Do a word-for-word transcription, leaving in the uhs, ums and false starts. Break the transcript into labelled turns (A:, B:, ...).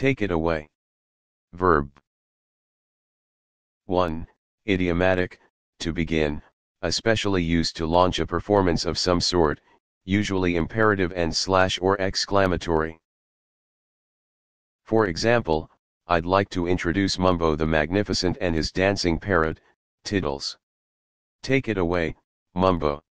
A: Take it away. Verb. one. Idiomatic, to begin, especially used to launch a performance of some sort, usually imperative and slash or exclamatory. For example, I'd like to introduce Mumbo the Magnificent and his dancing parrot, Tiddles. Take it away, Mumbo.